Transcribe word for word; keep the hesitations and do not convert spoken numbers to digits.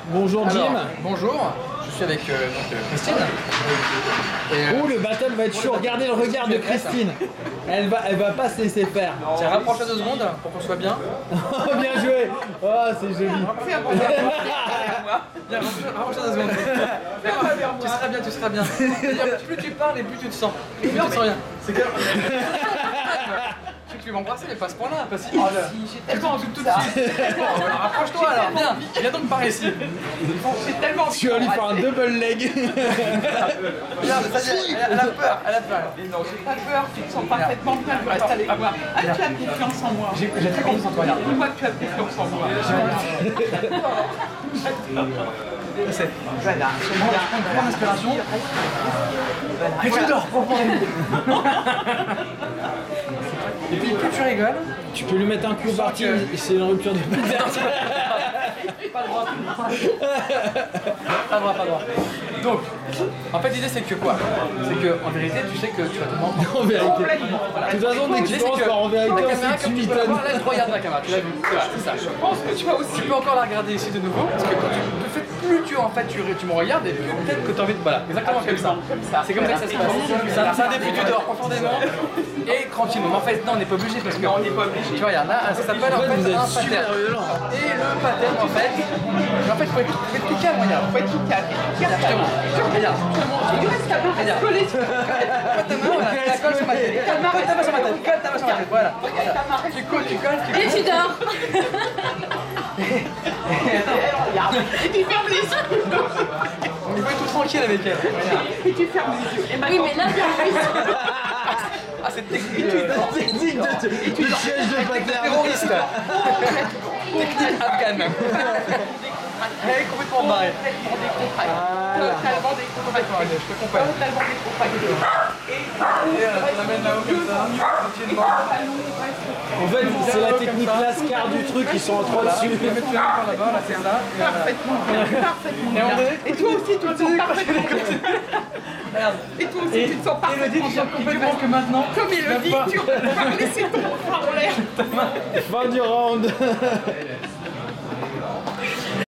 Bonjour Jim. Alors, bonjour, je suis avec euh, donc, euh, Christine. Et, euh, Oh, le battle va être chaud. Regardez le regard de Christine. Elle va, elle va pas se laisser faire. tiens, rapproche-toi deux secondes pour qu'on soit bien. Oh, bien joué. Oh, c'est joli. Viens, rapproche-toi deux secondes. Tu seras bien, tu seras bien. C'est-à-dire, plus tu parles et plus tu te sens. Plus tu te sens bien. C'est que... Je sais que tu veux m'embrasser, mais pas à ce point-là. Pas si. Oh, j'ai tellement envie tout de suite. Rapproche-toi alors, viens. Viens donc par ici. J'ai tellement envie. Tu vas lui faire un double leg. Regarde, ça y est, elle, elle a peur, elle a peur. Non, j'ai pas peur, tu te sens parfaitement bien, tu restes avec moi. Ah, tu as confiance en moi. J'ai j'ai très confiance en toi, regarde. Je vois que tu as confiance en moi. C'est... Voilà, je prends une grande inspiration. Et tu dors profondément. Et puis plus tu rigoles, Tu peux lui mettre un coup parti, c'est une rupture de pizza. pas le droit. Pas le droit, pas le droit. Donc, en fait l'idée c'est que quoi? C'est que en vérité tu sais que tu vas te mentir. En vérité. De toute façon, dès que tu commences par en vérité, la on caméra, sait que tu comme tu peux la m'étonnes. voir, là, tu regardes la caméra, tu l'as vu. Voilà, c'est ça. Je pense que tu vas aussi. Tu peux encore la regarder ici de nouveau, parce que quand tu le fais, plus tu en fait tu, tu me regardes et plus peut-être que tu as envie de. Voilà, exactement comme ça. C'est comme ça que ça se passe. Ça, ça depuis tu dors profondément et tranquillement. Mais en fait, non, on n'est pas obligé parce que. On n'est pas obligé. Tu vois, il y en a, ça s'appelle en fait Vous êtes un super pattern. violent. Et le pattern en fait, en fait, faut être, faut être plus calme, regarde. Faut être plus calme. Regarde, je te montre. Regarde, je te montre. Tu restes à Regarde. coller. Colle ta main, voilà. La colle sur ma tête. Colle ta main sur ma tête. Colle ta main sur ma tête. Voilà. Tu colles, tu colles, tu colles. Et tu dors. Et tu fermes les yeux. On est pas tout tranquille avec elle. Regarde. Et tu fermes les yeux. Et Oui, maintenant, mais là, Ah, c'est technique de... Technique de, de siège de pattern. terroriste. Technique afghane. Elle est complètement barrée. totalement décontracté. Je te comprends. Totalement décontracté. Et euh, tu l'amènes là-haut comme ça, tranquillement. En fait, c'est la technique lascar du truc, ils sont en trois dessus. Tu mets la main par là-bas, là, c'est ça. Et voilà. Parfaitement bien. Parfaitement Et on bien. dirait Et toi aussi, tu te sens parfaitement bien. Regarde. Et toi aussi, tu te sens Elodie, parfaitement tu bien. sens complètement que maintenant... Comme il le dit, tu vas laisser ton bras en l'air. Fin du round.